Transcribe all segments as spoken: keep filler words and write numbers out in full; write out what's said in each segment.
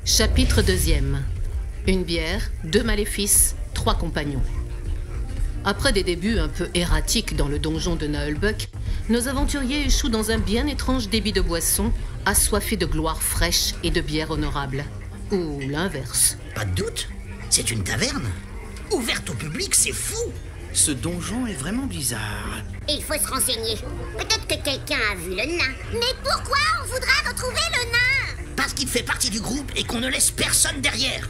Chapitre deuxième. Une bière, deux maléfices, trois compagnons. Après des débuts un peu erratiques dans le donjon de Nullbuck, nos aventuriers échouent dans un bien étrange débit de boissons, assoiffés de gloire fraîche et de bière honorable. Ou l'inverse. Pas de doute, c'est une taverne. Ouverte au public, c'est fou. Ce donjon est vraiment bizarre. Il faut se renseigner. Peut-être que quelqu'un a vu le nain. Mais pourquoi on voudra retrouver le nain? Parce qu'il fait partie du groupe et qu'on ne laisse personne derrière.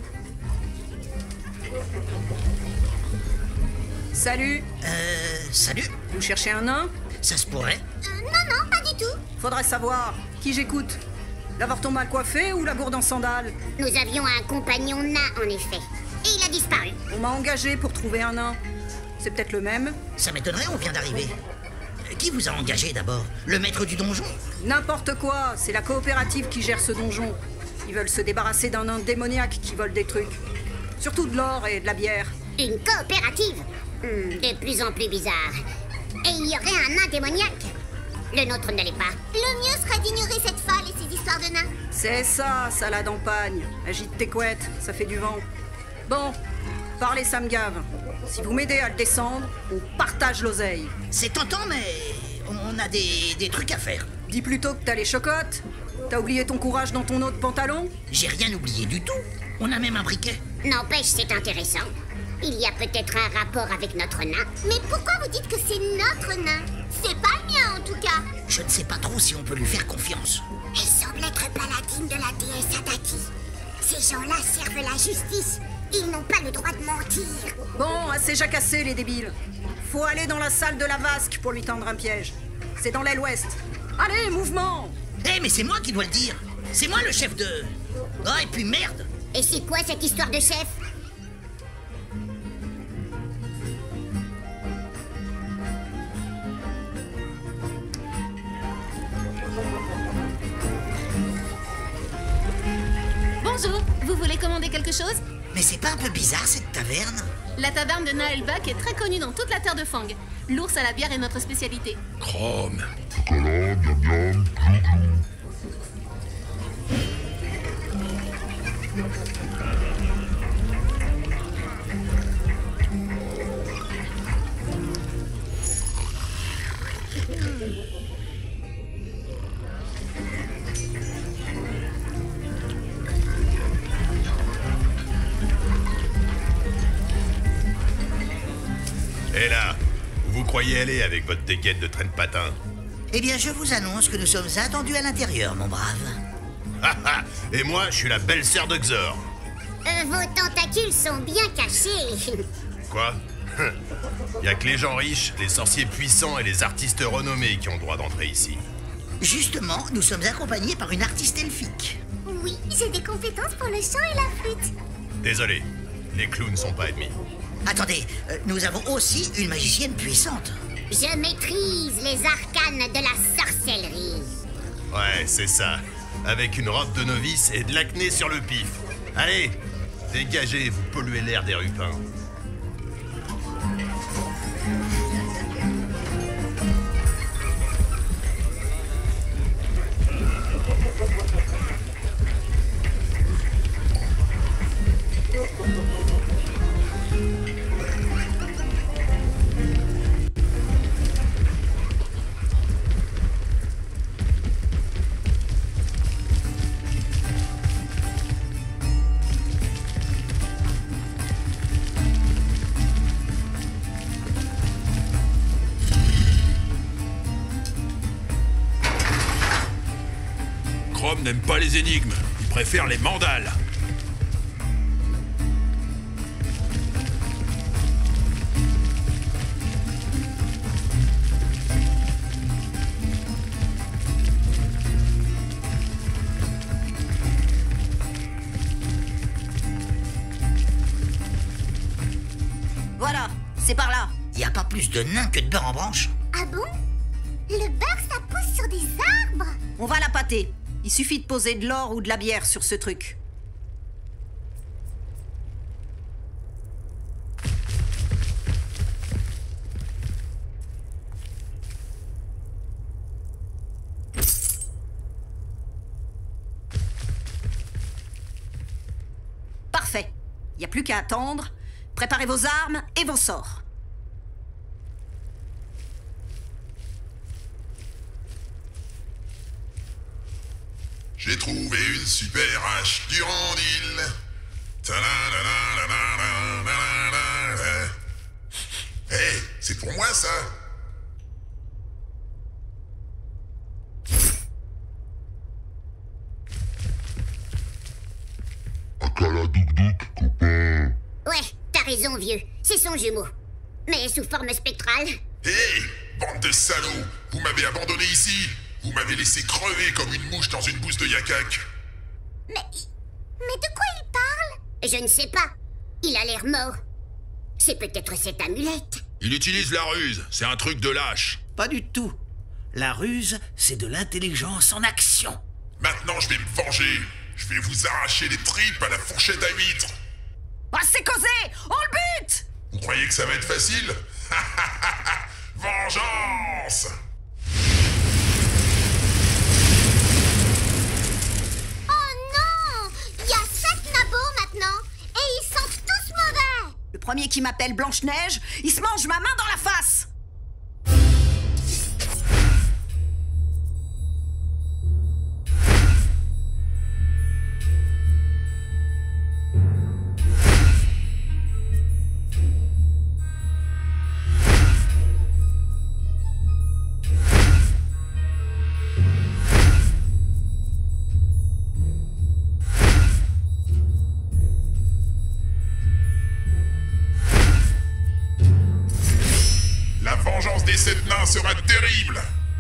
Salut. Euh, salut. Vous cherchez un nain? Ça se pourrait. Euh, non, non, pas du tout. Faudrait savoir. Qui j'écoute? L'avorton mal coiffé ou la gourde en sandales? Nous avions un compagnon nain, en effet. Et il a disparu. On m'a engagé pour trouver un nain. C'est peut-être le même? Ça m'étonnerait, on vient d'arriver. Qui vous a engagé d'abord? Le maître du donjon? N'importe quoi, c'est la coopérative qui gère ce donjon. Ils veulent se débarrasser d'un nain démoniaque qui vole des trucs. Surtout de l'or et de la bière. Une coopérative? Hmm, de plus en plus bizarre. Et il y aurait un nain démoniaque? Le nôtre ne l'est pas. Le mieux serait d'ignorer cette falle et ses histoires de nains. C'est ça, salade en pagne. Agite tes couettes, ça fait du vent. Bon, parlez, ça me gave. Si vous m'aidez à le descendre, on partage l'oseille. C'est tentant, mais on a des, des trucs à faire. Dis plutôt que t'as les chocottes. T'as oublié ton courage dans ton autre pantalon? J'ai rien oublié du tout. On a même un briquet. N'empêche, c'est intéressant. Il y a peut-être un rapport avec notre nain. Mais pourquoi vous dites que c'est notre nain? C'est pas le mien, en tout cas. Je ne sais pas trop si on peut lui faire confiance. Elle semble être paladine de la déesse Adati. Ces gens-là servent la justice. Ils n'ont pas le droit de mentir. Bon, assez jacassé, les débiles. Faut aller dans la salle de la vasque pour lui tendre un piège. C'est dans l'aile ouest. Allez, mouvement! Eh, mais c'est moi qui dois le dire. C'est moi le chef de... Oh, et puis merde. Et c'est quoi cette histoire de chef? Bonjour, vous voulez commander quelque chose? Mais c'est pas un peu bizarre, cette taverne? La taverne de Nullbuck est très connue dans toute la terre de Fang. L'ours à la bière est notre spécialité. Chrome. Et là, où vous croyez aller avec votre dégaine de traîne patin? Eh bien, je vous annonce que nous sommes attendus à l'intérieur, mon brave. Haha. Et moi, je suis la belle-sœur de Xor. Euh, vos tentacules sont bien cachés. Quoi? Y a que les gens riches, les sorciers puissants et les artistes renommés qui ont droit d'entrer ici. Justement, nous sommes accompagnés par une artiste elfique. Oui, j'ai des compétences pour le chant et la flûte. Désolé, les clowns ne sont pas admis. Attendez, euh, nous avons aussi une magicienne puissante. Je maîtrise les arcanes de la sorcellerie. Ouais, c'est ça. Avec une robe de novice et de l'acné sur le pif. Allez, dégagez, vous polluez l'air des rupins. Chrome n'aime pas les énigmes, il préfère les mandales. Voilà, c'est par là. Y a pas plus de nains que de beurre en branche. Ah bon? Le beurre, ça pousse sur des arbres? On va la pâter. Il suffit de poser de l'or ou de la bière sur ce truc. Y a plus qu'à attendre. Préparez vos armes et vos sorts. J'ai trouvé une super hache Durandil. Hé, hey, c'est pour moi ça. Akala Douk Douk, copain. Ouais, t'as raison, vieux. C'est son jumeau. Mais sous forme spectrale. Hé, hey, bande de salauds. Vous m'avez abandonné ici. Vous m'avez laissé crever comme une mouche dans une bouse de yakak. Mais... Mais de quoi il parle? Je ne sais pas. Il a l'air mort. C'est peut-être cette amulette. Il utilise la ruse. C'est un truc de lâche. Pas du tout. La ruse, c'est de l'intelligence en action. Maintenant, je vais me venger. Je vais vous arracher les tripes à la fourchette à huîtres. Oh, c'est causé! On le bute! Vous croyez que ça va être facile? Vengeance! Le premier qui m'appelle Blanche-Neige, il se mange ma main dans la face! La vengeance des sept nains sera terrible!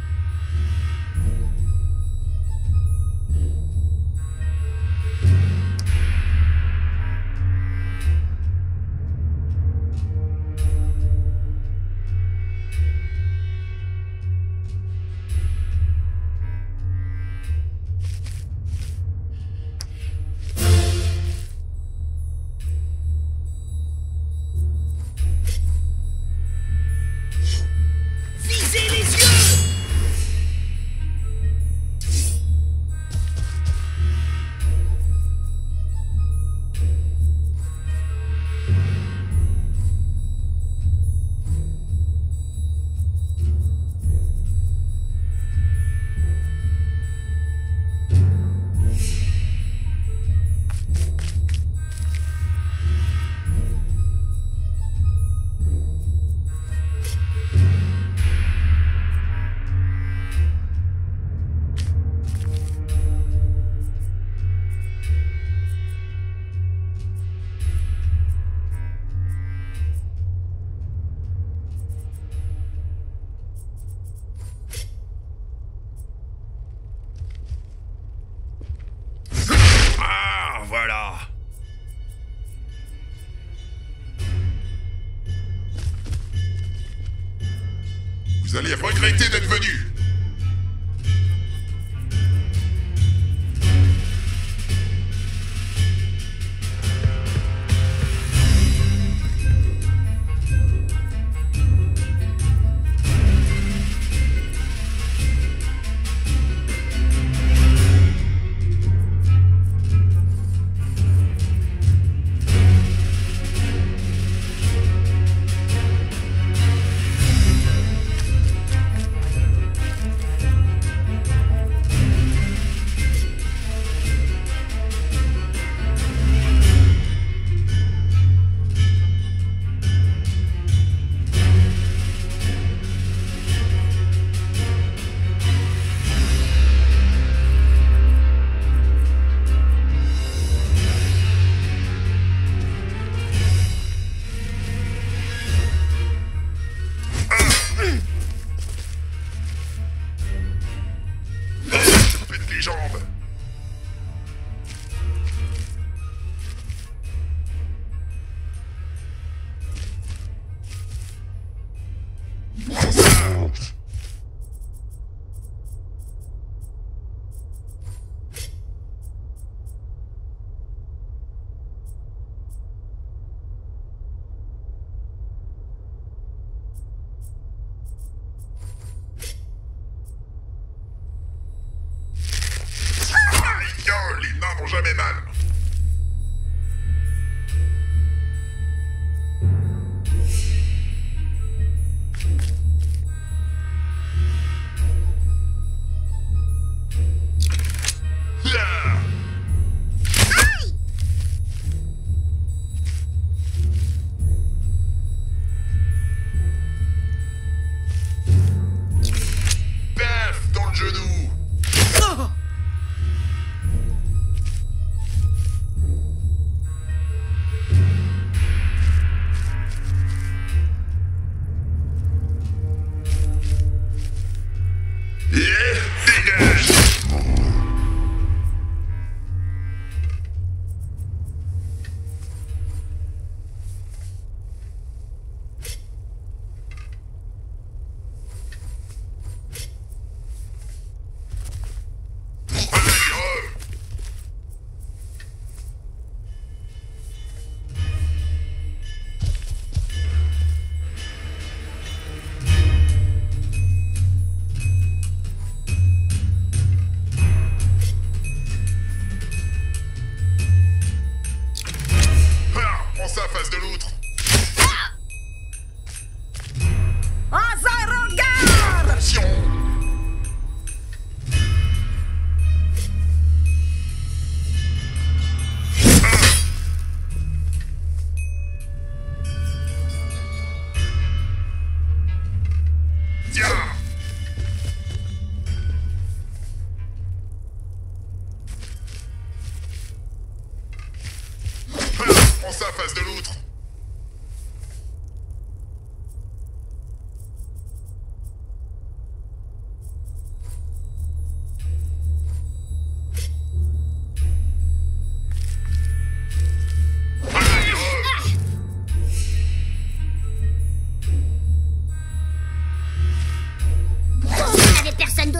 Voilà. Vous allez regretter d'être venu. Jambes. Les nains n'ont jamais mal.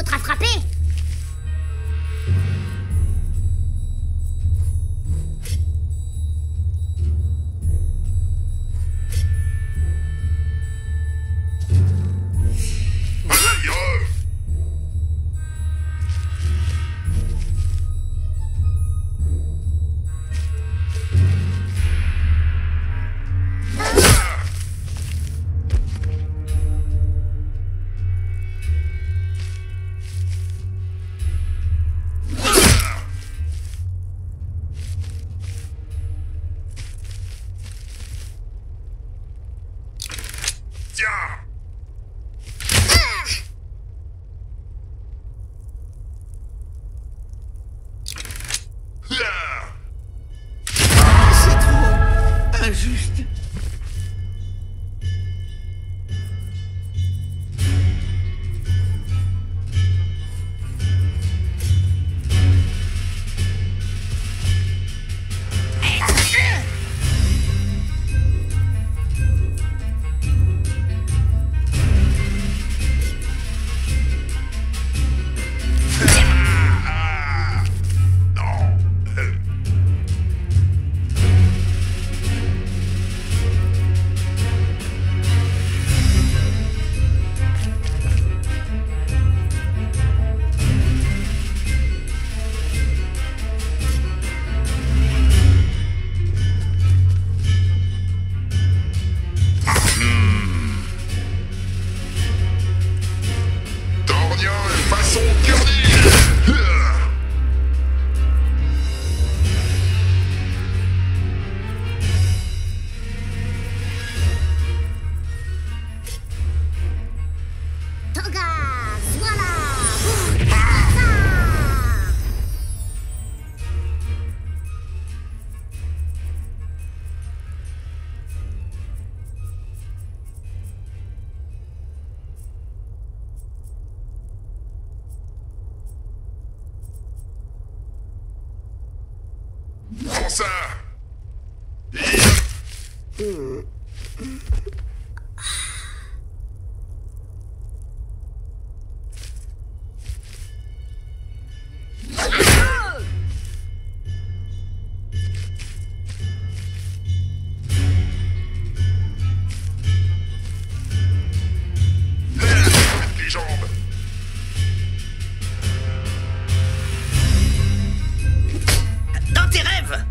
d'autre à frapper. C'est trop injuste. Façon Curly. Toga, voilà. Prends ça. Les jambes. Dans tes rêves.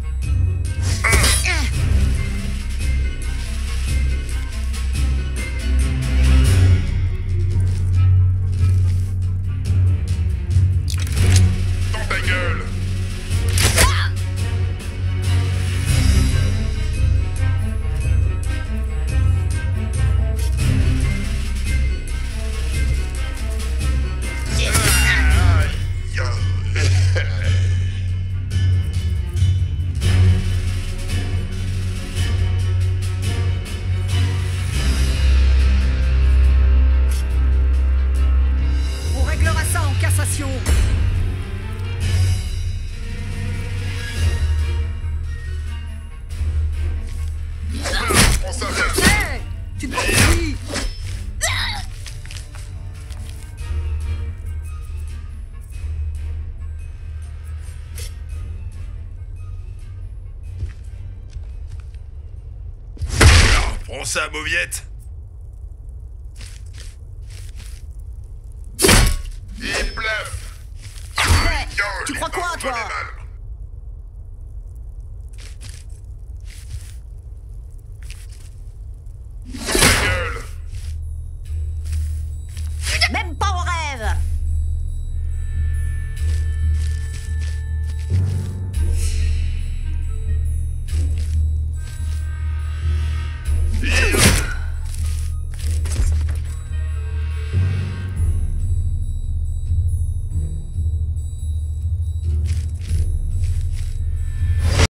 Dans ta gueule. On réglera ça en cassation. Prends ça. Hey, tu te dis. Prends ça, mauviette. Et plaf. Tu crois quoi, toi?